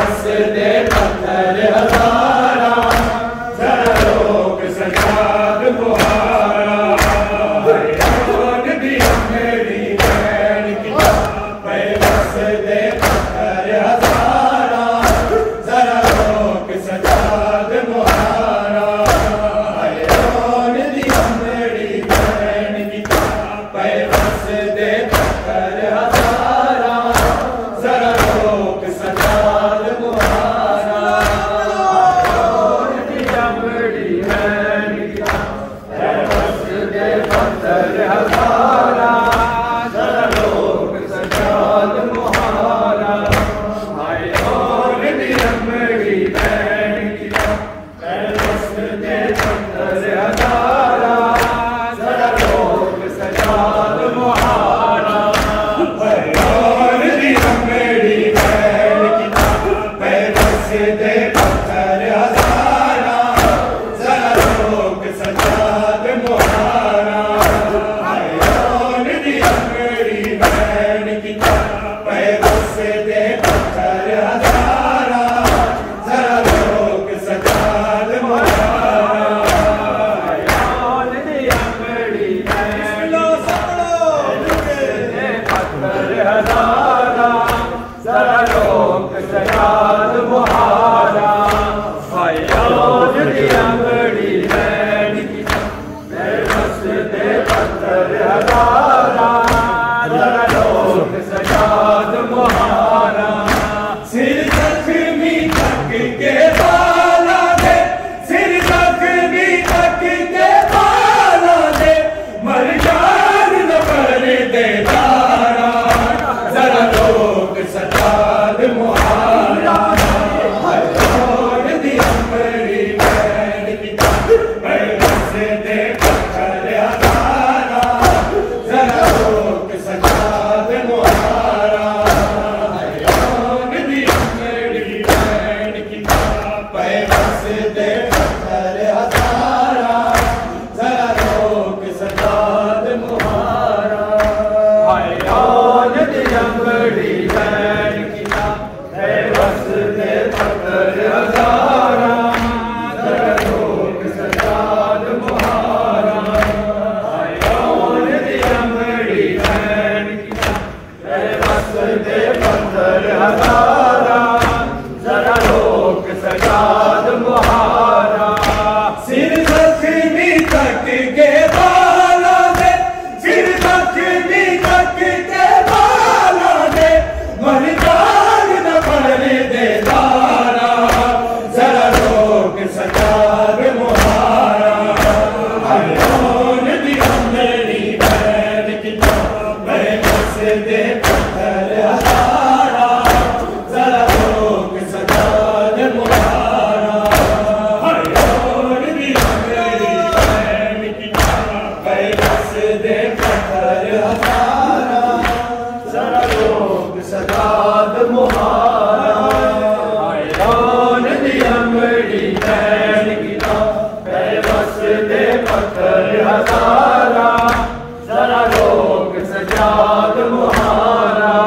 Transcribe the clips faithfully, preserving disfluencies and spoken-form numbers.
बस दे पत्थर हजारा जरा रोक सजाद मुहारा कौन दिया मेरी बहन की बस दे पत्थर हजारा जरा रोक सजाद मुहारा कौन दिया मेरी बहन की बस दे पत्थर हजारा जरा रोक सजाद मुहारा कौन दिया मेरी बहन की बस दे पत्थर हजारा जरा रोक सजाद मुहारा कौन दिया मेरी बहन की बस दे पत्थर हजारा जरा रोक सजाद मुहारा कौन दिया मेरी बहन की बस दे पत्थर हजारा जरा रोक सजाद मुहारा कौन दिया मेरी बहन की बस दे पत्थर हजारा जरा रोक सजाद मुहारा कौन दिया मेरी बहन दे पत्थर हजारा जरा रोक सजाद मुहारा कौन दिया मेरी बहन की बस दे पत्थर हजारा जरा रोक सजाद मुहारा सिर जख्मी तक के बाला दे सिर जख्मी तक के बाला दे मर जान न पर दे दारा जरा रोक सजाद मुहारा कौन दिया मेरी बहन की बस दे पत्थर हजारा जरा रोक सजाद मुहारा कौन दिया मेरी बहन की बस दे पत्थर हजारा जरा रोक सजाद मुहारा कौन दिया मेरी बहन की बस दे पत्थर हजारा जरा रोक सजाद मुहारा कौन दिया मेरी बहन की बस दे पत्थर हजारा जरा रोक सजाद मुहारा सिर जख्मी तक के बाला दे सिर जख्मी तक के बाला दे मर जान न पर दे दारा जरा रोक सजाद मुहारा कौन दिया मेरी बहन की बस दे पत्थर हजारा जरा रोक सजाद मुहारा कौन दिया मेरी बहन की बस दे पत्थर हजारा जरा रोक सजाद मुहारा कौन दिया मेरी बहन की बस दे पत्थर हजारा जरा रोक सजाद मुहारा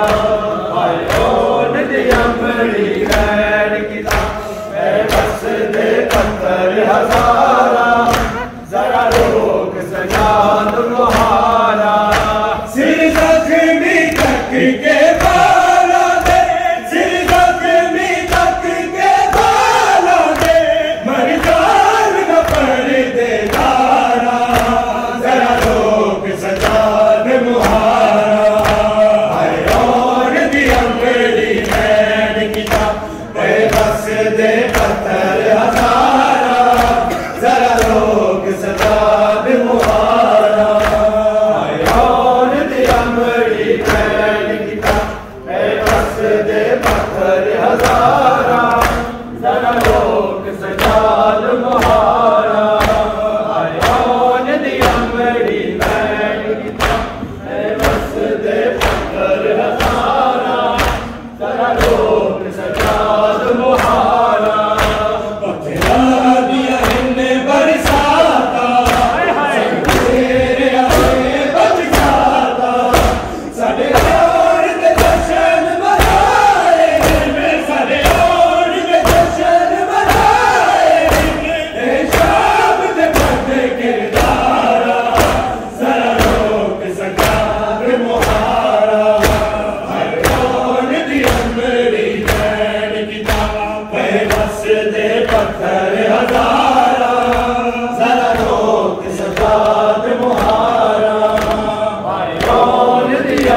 कौन दिया मेरी बहन की बस दे पत्थर हजारा जरा रोक सजाद मुहारा सिर जख्मी तक के बाला दे सिर जख्मी तक के बाला दे मर जान न पर दे दारा जरा रोक सजाद मुहारा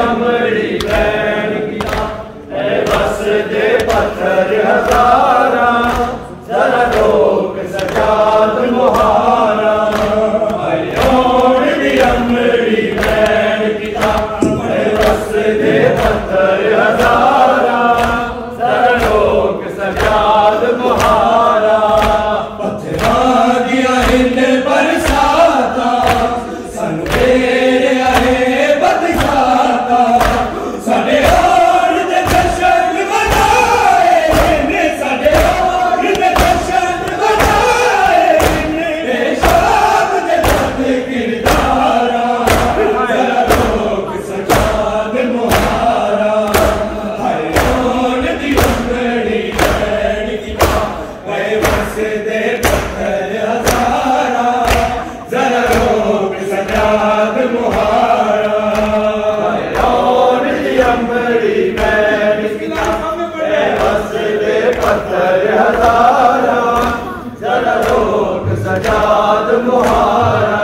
अमड़ी बैन किया बस दे पत्थर हजारा जरा लोग सजाद मुहारा अयोन दी अमड़ी बैन किया बस दे पत्थर हजारा जरा लोग सजाद मुहारा पत्थरा दिया हिंद बरसाता संदेर आए बदसाता साडे और दे जश्न मनाए ने साडे और दे जश्न मनाए ने शाम दे बद किरदारा जरा लोग सजाद मुहारा हाय ओन दी अमड़ी बैन किया गए बस दे पत्थर हजारा जरा लोग सजाद मुहारा ओन दी अमड़ी बैन किया गए बस दे पत्थर हजारा जरा लोग सजाद मुहारा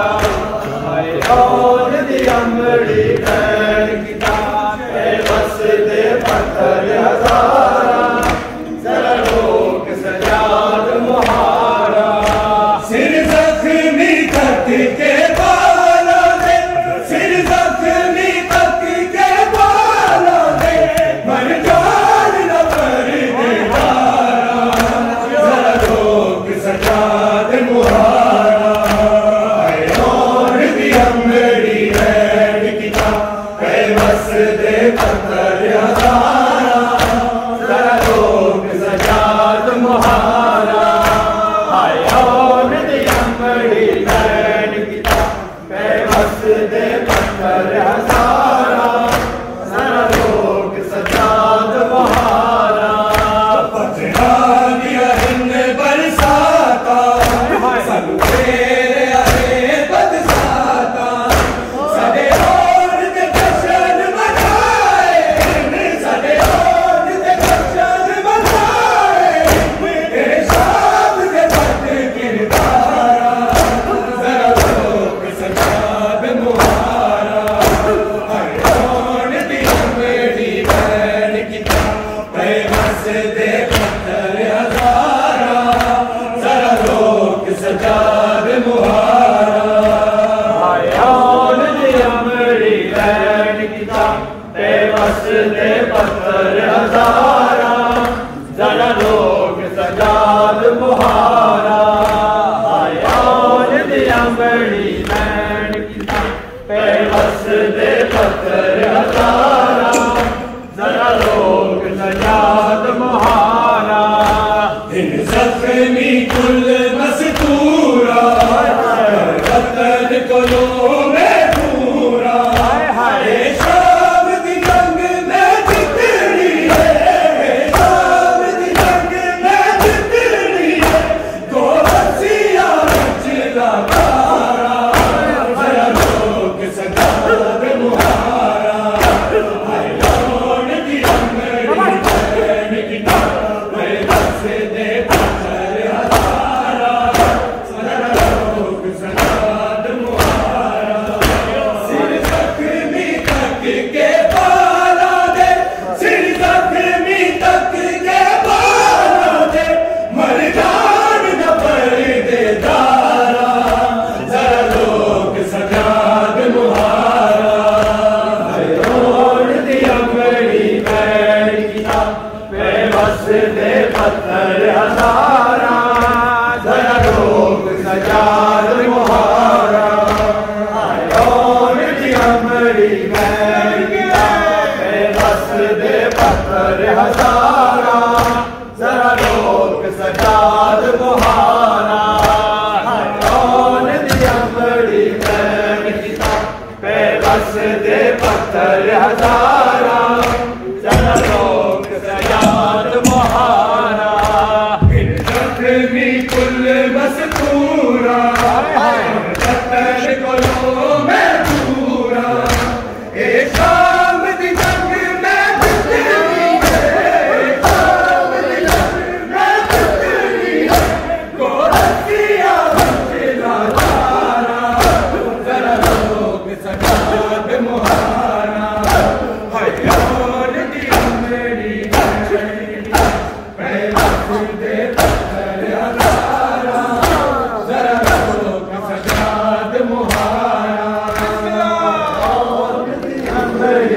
ओन दी अमड़ी बैन किया गए बस दे पत्थर हजारा जरा लोग सजाद मुहारा सिर जख्मी तक के बालों दे सिर जख्मी तक के बालों दे मर जान न पर दीवारा जरा लोग सजाद मुहारा और दी अमड़ी बैन किया गए बस दे पत्थर हजारा जरा लोग सजाद मुहारा और दी अमड़ी बैन किया गए बस दे पत्थर हजारा जरा लोग सजाद मुहारा पत्थरा दिया हिंद बरसाता संदेर आए बदसाता साडे और दे जश्न मनाए साडे और दे जश्न मनाए ए शाम दे बद किरदारा जरा लोग सजाद मुहारा ओन दी अमड़ी बैन किया गए बस दे पत्थर हजारा जरा लोग सजाद मुहारा ओन दी अमड़ी बैन किया गए बस दे पत्थर हजारा जरा लोग सजाद मुहारा ओन दी अमड़ी बैन किया गए बस दे पत्थर हजारा जरा लोग सजाद मुहारा इन जख्मी कुल मस्तूरा वतन को लो में पूरा ए शाम दी जंग में जितनी है शाम दी जंग में जितनी है दो बसिया चला तारा जरा लोग सजाद मुहारा ओन दी अमड़ी बैन किया गए बस दे पत्थर हजारा जरा लोग सजाद मुहारा सिर जख्मी तक के बालों दे सिर जख्मी तक के बालों दे मर जान न पर देदारा जरा लोग सजाद मुहारा ओन दी अमड़ी बैन किया गए बस दे पत्थर हजारा जरा लोग सजाद मुहारा ओन दी अमड़ी बैन किया गए बस दे पत्थर हजारा जरा लोग सजाद मुहारा ओन दी अमड़ी बैन किया गए बस दे पत्थर हजारा जरा लोग सजाद मुहारा इन जख्मी कुल मस्तूरा वतन को लो में पूरा ए शाम दी जंग में जितनी है शाम दी जंग में जितनी है को रसिया चला तारा जरा लोग सजाद मुहारा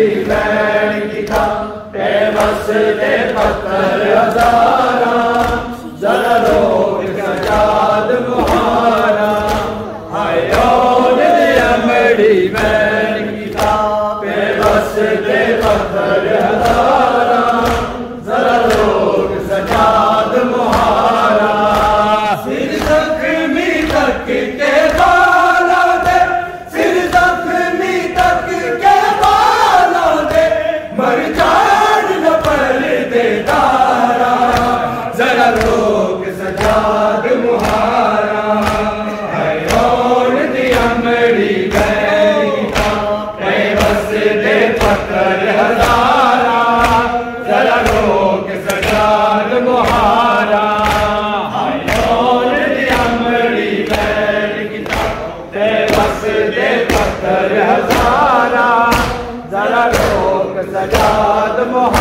अमड़ी बैन किता बेबस दे पत्थर हजारा जरा लोग सजाद मुहारा हाय अमड़ी बैन किता बेबस दे पत्थर हजारा जरा लोग सजाद मुहारा सिर जख्मी तक के बाला दे सिर जख्मी तक के बाला दे मर जान न पर्दे दारा जरा लोग सजाद मुहारा है और दी अमड़ी बैन किता बेबस दे पत्थर हजारा जरा लोग सजाद मुहारा है और दी अमड़ी बैन किता बेबस दे पत्थर हजारा जरा लोग सजाद मुहारा